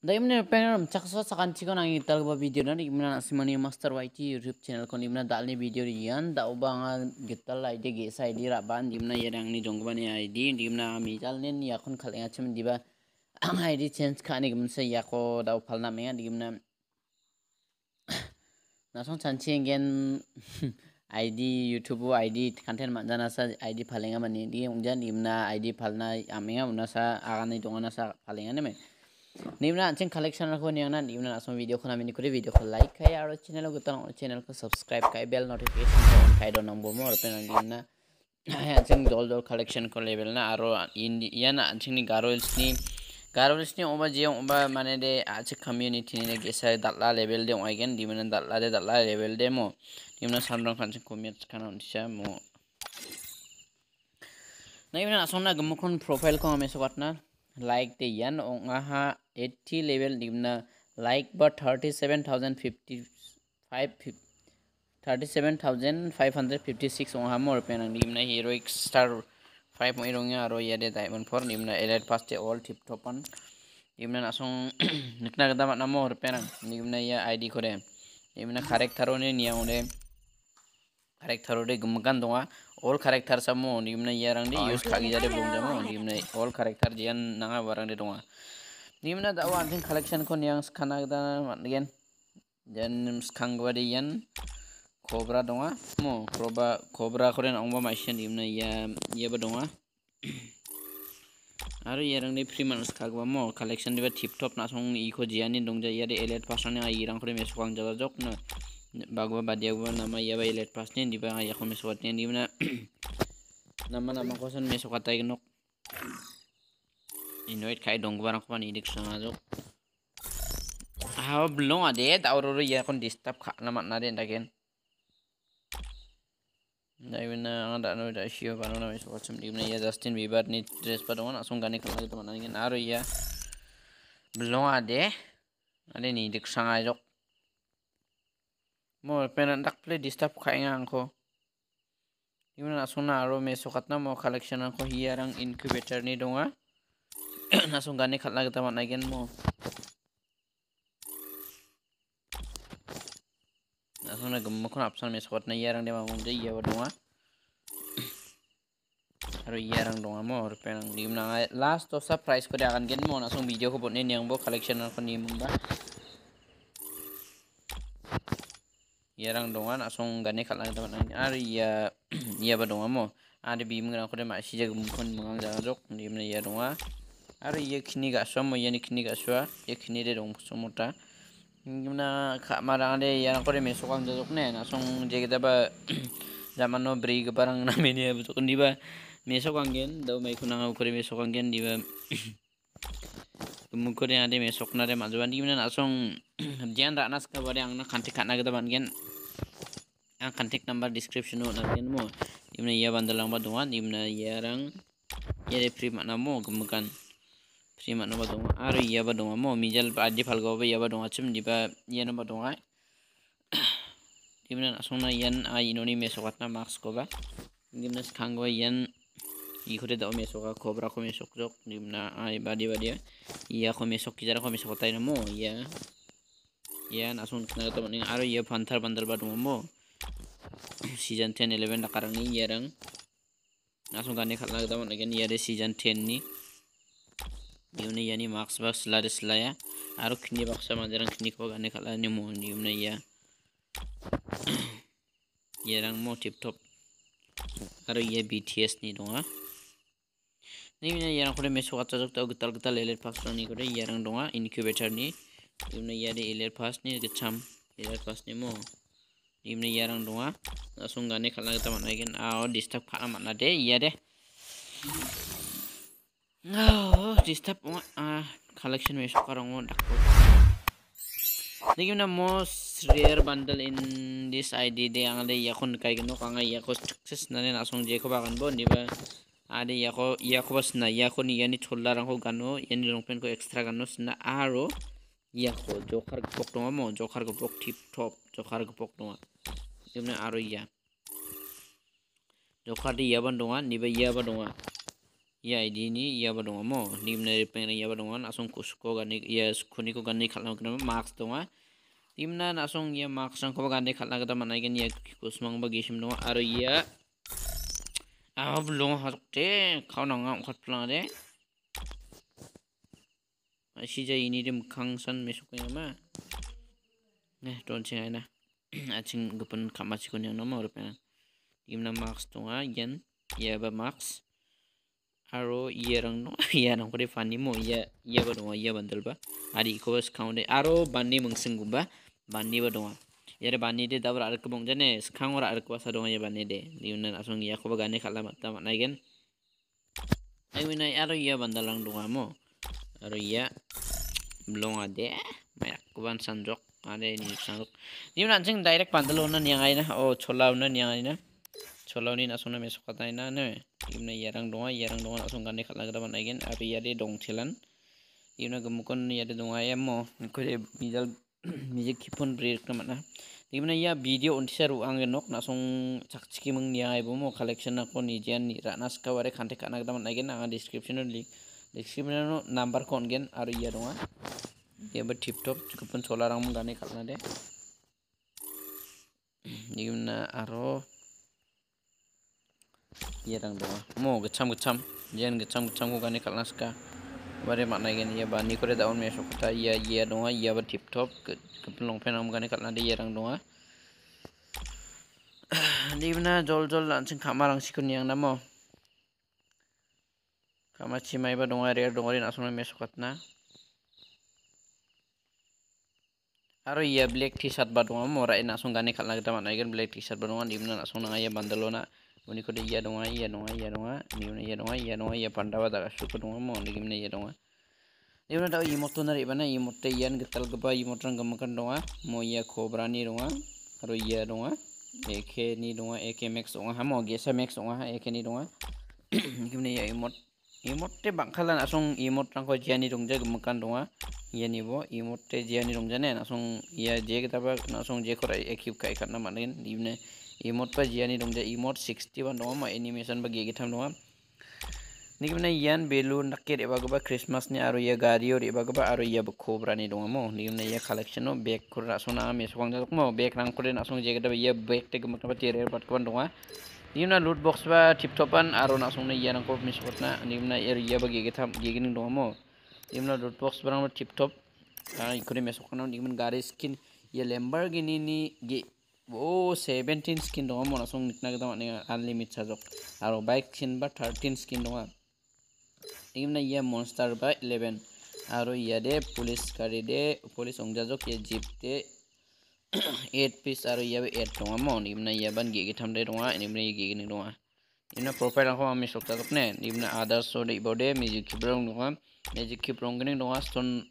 Dai mene pengen cakso sakan cikon ang ital ba video na dimana simani master YT YouTube channel kon dimana dalni video rian da ubanga gital ID ge sa ID raban dimana yang ni dongbani ID dimana mijal nen yakon khalenga chim diba ID change khani gumse yako da upalna menga dimana nasong chanchi gen ID YouTube ID content manjana sa ID palenga mani di ungjan dimana ID palna amenga unasa agani dongana sa palenga ne me Nimna anjing collection aku nih na nimna langsung video ko namin ikut video ko like kayak aro channel ko subscribe kayak bell notification ko on kayak donang bomo aro penang nimna anjing dol collection ko level na aro iya na anjing ni garols ni oba jiang oba mana de anjing community ni gesa datla level de oigen dimana datla level de mo nimna samrang anjing comment kanan disha mo na nimna langsung na gemukun profile ko ame sobatna like the yan ongaha 80 level dimna like but 37,556 ongaha more penang dimna heroic star 5 mo irongya aro yade diamond 4 dimna elite paste all tip topan dimna nasong nikna gada mat namo penang dimna ya id kore dimna karakter one niyaune karakter ode gumgan donga all karakter samo dimna yarang di use khagi jade belum jamo dimna all karakter jian nanga barang de donga dimna da anjing collection ko yang skana gada matgen dan skang wadi yan cobra donga mo cobra koren ongba maisen dimna ya ba donga aru yarang de priman skagwa mo collection de tip top na song iko jiani dongja ya de elite pasane irang kore mesukang jaga jok na bagwa badiagwa nama ya ba elite pas ni di ba ya ko meswat ni dimna nama kosan mesukata ignok Inoit kai dong barang ko ni dik sanga jok belum ada tauro ya kon disturb kha namat nade ndagen Daimena ada no da shio bano na meso wacham dimna ya Justin Bieber ni dress pa dong langsung gane khala gitu mana ngin aro ya belum ada ni dik sanga jok mo penan dak play disturb kha ngang ko dimna langsung na aro meso katna mo collection ko hiarang incubator ni donga langsung gane khala gitu mana ngin mo langsung na gemukun option mesot na yarang de mamung de ya donga aro yarang donga mo penang dimna last to surprise ko de akan gen mo langsung video ko botne yang bo collection ko ni mumba yarang donga langsung gane khala de mana aro ya ba donga mo ade bim ngra ko de ma si je gemukun mangang ja jok dimna ya donga aro ya kini ga so mo yani kini ga so ya kini de dong somota gimana kak marang ade yang kore mesokang jajok ne nasong jege daba zaman no beri barang namanya betul diba mesokang gen daw mai kunang kore mesokang gen diba kemukore ade mesok nare majuan gimana nasong jian ranas ka bare angna kantik kana gada ban gen ang kantik number description no gen mo gimana ya bandalang ba dongan gimana yarang yare prima namo gemukan Prima no badonga aro iya badonga mo mijal adi falgo ba iya badonga chim diba iya no badonga dimna asongna yan a inoni mesokatna max ko ba dimna skangwa yan ikore da mesoka cobra ko mesok jok dimna ai badi iya ko mesok kijara ko mesok tai no mo iya nasun kna to ning aro iya panther bandar badonga mo season 10 11 nakarang ni yarang nasun gane khatna da mon again iya de season 10 ni Yuna yani max box selaya aro kini baksa majarang kini ko gane kala ni mo yuna ya yarang mo tip top aro ya BTS ni donga ni yuna yarang kore meso kata jok tau getal eler pas ni kore yarang donga incubator ni yuna ya de eler pas ni gecham eler pas ni mo yuna yarang donga langsung gane kala kita mana gen disturb kala mana de iya deh disturb collection में sekarang mau dakko. Lagi most rare bundle in this ID de yang ada yakon kai geno kanga yako success nane nasong je ko bagan bon diba ade yako bas na yako ni yani cholla rang ko gano yani longpen ko extra gano sna aro yako jokar ko pok mo jokar ko pok tip top jokar ko pok no dimna aro ya jokar di yaban donga niba yaba donga ya ID ni ya ba dong mo dimna repeng ya ba dong asong kusko gani ya khuni ko gani khalna kena marks dong dimna asong ya marks ang ko gani khalna kada manai gen ya kusmang ba gisim dong aro ya belum hakte kau nangam khat plang de si jai ini dem kang san mesuk ma don chingai na aching gupun kamachi kun yang nama repeng dimna marks dong yen ya ba marks aro yerang no ya nang kore fani mo ya ba dong ya bandal ba ari ko bas kaunde aro bandi mungsing gumba bandi ba dong yare bandi de dabra ar kebong jane skang ora ar kwasa dong ya bandi de diunan asong ya ko ba gane khala matta managen ai winai aro ya bandalang dong mo aro ya belum ade mayak kuban sanjok ade ni sanjok diunan jing direct bandal onan yang ai na o chola onan yang ai na chola ni asong na mesok katai na ne imna yarang donga asong gane khala gada banaigen abi yade dong thilan imna gemukon yade donga yammo kore bijal mijik kipon break na mana imna ya video untisa ru ang nok na song chakchiki mung nia ai bomo collection na ko ni jan ni ranas ka ware khante kana gada banaigen anga description no link description no number kon gen aru ya donga ya ba tip top kupon chola rang mung gane khalna de imna aro yerang donga mo gecham jen gecham ko gane kalnaska bare makna gen ya bani kore daun me sokta ya donga ya ba tip top kepelong penam gane kalna de yerang donga dibna jol lansing kamarang sikun yang namo kama chimai ba donga re donga rin asuna me sokatna aro ya black t-shirt ba donga mo ra ina asung gane kalna gata makna gen black t-shirt ba donga dibna asung nanga ya bandalona uni kode iya donga niuna iya donga ya pandawa daga suku donga mo digimna iya donga niuna tau emote nari bana emote iyan getal geba emote rang gemakan donga mo iya cobra ni donga aro iya donga AK ni donga AK max donga mo gesa max donga AK ni donga digimna iya emote bangkalan asung emote rang ko jiani dongja gemakan donga iya ni bo emote jiani dongja ne asung iya je getaba asung je kora ekip kai karna manen digimna emote pa jiani dongja emote 61 dong ma animation ba gege tham dong nigimna yan balloon nakke eba gaba christmas ni aro ya gario eba gaba aro ya cobra ni dong mo nigimna ya collection no bag kurra sona me sokang dak mo bag rang kore na song jege da ya bag te gama ba tere bat kan dong nigimna loot box ba tip topan aro na song na ya nang ko me sokotna nigimna ya ba gege tham gege ning dong mo nigimna loot box barang tip top ikore me sokana nigimna gari skin ya lamborghini ni ge 17 skin dong mo nasong nikna gada makna unlimited sajok aro bike skin ba 13 skin dong igimna ya monster ba 11 aro ya de police kari de police ongjajok ya jeep de 8 piece aro ya 8 dong mo igimna ya ban ge tham de dong igimna ge ni dong igimna profile ko ami sokta ne igimna others so de bode music kibrong dong magic kibrong gning dong stone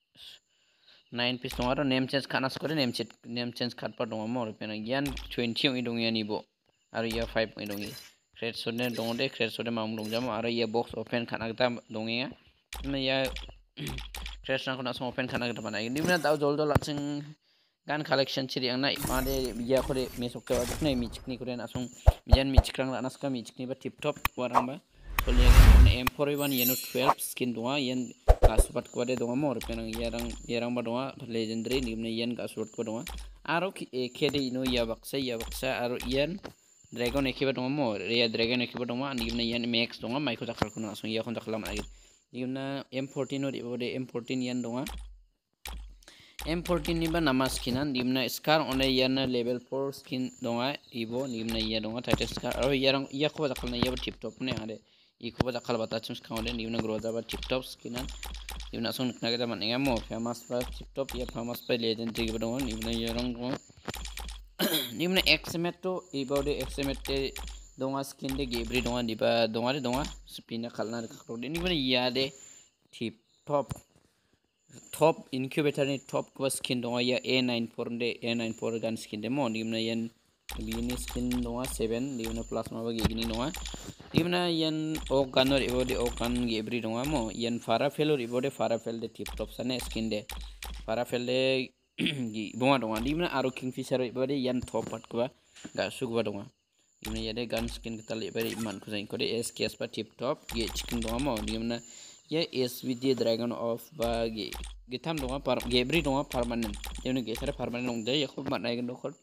9 piece dong aro name change khanas kore name change khatpa dong mo repena gian 20 ong idong yani bo aro ya 5 ong idong crate so ne dong de crate so de mam dong jam aro ya box open khana gata dong ya na ya crate na khona open khana gata bana nimna daw jol latsing gan collection chiri ang na ade ya kore mesok ka dak ne michkni kore na song mijan michkrang la naska michkni ba tip top warang ba kole M41 yeno 12 skin dong yen kasupat ko de dong mo repena yarang ba dong legendary nimne yen kasupat ko dong aro kede ino ya baksa aro yen dragon ekiba dong mo ya dragon ekiba dong nimne yen max dong mai ko takal kuno asung ya kon taklam agi nimna M14 ori bode M14 yen dong M14 ni ba nama skinan nimna scar one yen level 4 skin dong ibo nimna ya dong title scar aro yarang ya ko takal na ya tip top ne ade iko ba takal bata chums kaunde nimna groza ba tip top skinan nimna asung nikna gada man mo famous ba tip top ya famous ba legendary ba dong nimna yarang dong nimna xmet to ibo de xmet te dong skin de gebri dong diba dong de dong spina khalna khakro de nimna ya de tip top incubator ni top ko skin dong ya A94 gan skin de mo nimna yen bini skin dong 7 nimna plasma ba gini dong nimna yen o ganor ibode o kan gebri dong mo yen farafel ibode farafel de tip top sane skin de farafel de gi bonga dong nimna aro kingfisher ibode yen top pat ko ga sugba dong dimna yade gun skin kita lihat iman kuzain kode SKS pa tip top ge chicken donga mo dimna ya SVD dragon of ba ge tham donga par ge bri donga permanent dimna ge sare permanent dong de yakho mat naigen dokol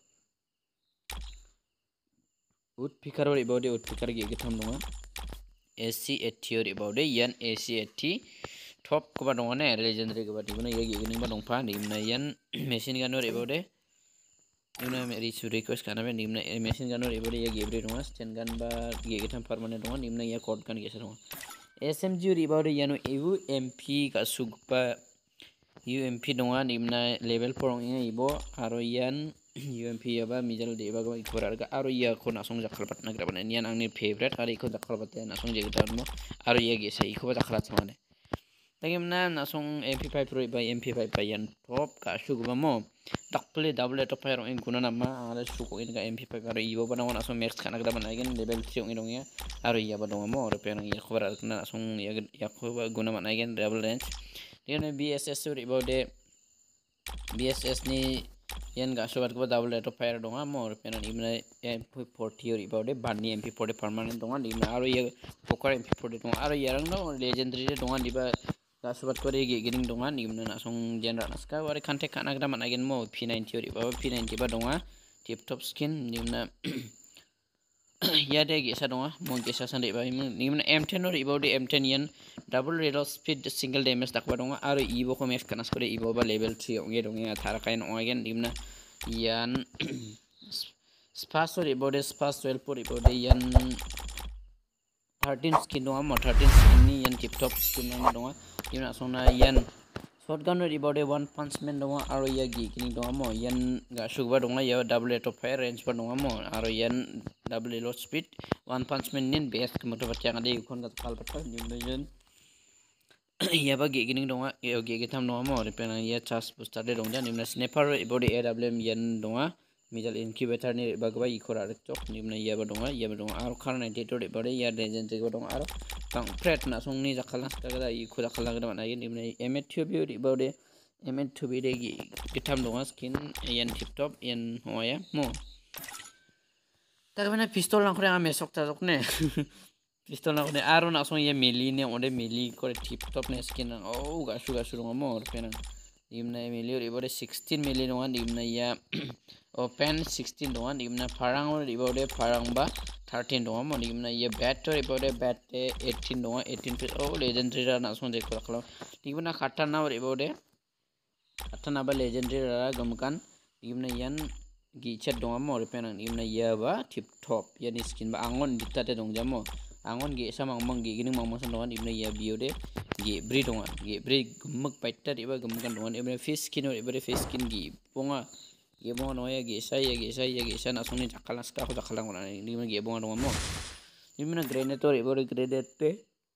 wood picker ori bode wood picker ge tham donga AC80 ori bode yan AC80 top ko ba donga ne legendary ko ba dimna ye ge ning ba dong pa dimna yan machine gun ori bode dimna request kana be dimna machine gun ori bode ye ge bri donga stand gun ba ge tham permanent donga dimna ya code gun ge donga SMG ori bode yano UMP ka sugpa UMP donga dimna level 4 ong ibo aro yan UMP yaba mijal de baga ikora ga aro ya ko nasong jakalpat nagra bana yan angni favorite ari ko jakalpat ya nasong jegitar mo aro ya ge sai ko jakalat samane tagimna nasong MP5 Pro by MP5 by yan top ka sugba mo takple double top fire ong guna nama ala suko in ga MP5 aro ibo bana wana nasong max kana gra bana gen level 3 ong idong ya aro ya ba donga mo aro penang ya khobara na nasong ya ko guna mana gen double range Yan BSS uri bode BSS ni yan ga sobat ko double rate of fire donga mo penan imna MP40 uri bode bani MP40 permanent donga dimna aro ye poker MP40 donga aro yarang no legendary donga diba ga sobat ko ge gining donga dimna na song general naska wari kante kana gra man again mo P90 uri ba P90 ba donga tip top skin dimna ya de ge sa donga mo ge sa sande ba nimna M10 ori bode M10 yan double rate of speed single damage takba donga aro ibo ko max kanas kore ibo ba level 3 onge donga thara kain ongen dimna yan spas ori bode spas 12 ori bode yan 13 skin donga mo 13 skin ni yan tip top skin donga dimna sona yan shotgun ori bode one punch man donga aro ya gi kini donga mo yan ga sugba donga ya double rate of fire range pa donga mo aro yan double low speed one punch man nin best kemoto batya ngade ikon ga kal patha dimna yan ya ba ge gining donga ge tham donga mo repena ya chas booster de dongja nimna sniper body AWM yan donga middle incubator ni bagba ikora chok nimna ya ba donga aro khar 98 de body ya legend go donga aro tang threat na song ni jakhalas ka ga ikho jakhala ga na nimna M2B de body M2B de ge tham donga skin yan tip top yan hoya mo ta bana pistol lang khore ame sok ta jok ne pistol na kone aro na song ye meli ne onde meli kore tip top ne skin oh gasu donga mo penang dimna meli ori bode 16 meli donga dimna ya open 16 donga dimna farang ori bode farang ba 13 donga mo dimna ya bat ori bode bat 18 donga 18 piece oh legendary ra na song de khalo dimna khatana ori bode khatana ba legendary ra gamkan dimna yan gichet donga mo penang dimna ya ba tip top ya ni skin ba angon ditate dongja mo angon ge samang mang ge gining mang masan dongan ibna ya biode ge bri dongan ge bri gemuk paita iba gemukan dongan ibna fish skin or ibra fish skin ge bonga no ya ge sa na songni jakala ska ko jakala ngona ibna ge bonga dongan mo ibna grenade or ibra grenade te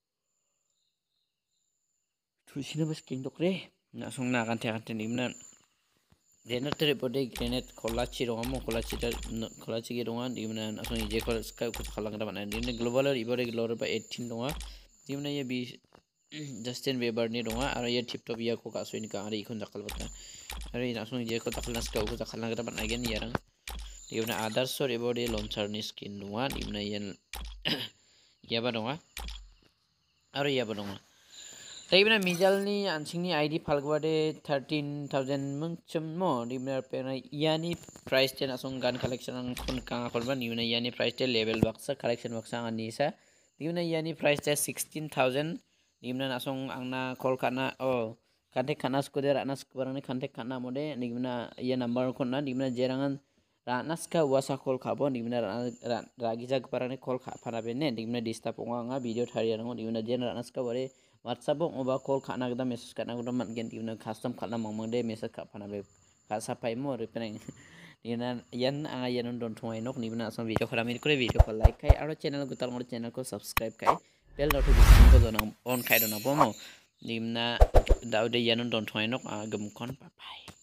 thusina bas king dokre na song na kan te ibna grenade tere bode grenade kolachi donga mo kolachi ge donga dimna asong je ko ska ko khalang da bana dimna global ibore global ba 18 donga dimna ye bi Justin Bieber ni donga aro ye tip top ya ko ka soini ka ari ikon jakal bata ari asong je ko takal nas ka ko khalang da bana gen yarang dimna other sor ibore launcher ni skin donga dimna yen yaba donga aro yaba donga Taibna mijal ni ansing ni ID falgwade 13,000 mungchum mo dimna pena yani price ten asong gun collection ang kun kanga kolba nimna yani price ten level baksa collection baksa ani sa dimna yani price ten 16,000 dimna asong angna kol kana oh kante kana sko der anas barang ni kante kana mode dimna ya number konna dimna jerangan ranas ka wasa kol khabo dimna ragi jag parane kol kha phana benne dimna dista ponga nga video thariya ngo dimna jen ranas ka bare WhatsApp oba call kana gda message kana gda man gen dimna custom kana mangmang de message ka phana be ka sapai mo repeng dina yan anga yan don thoi nok nibna asam video khara mir kore video ko like kai aro channel ko tal channel ko subscribe kai bell notification ko don on kai don bomo dimna daude yan don thoi nok agam kon bye bye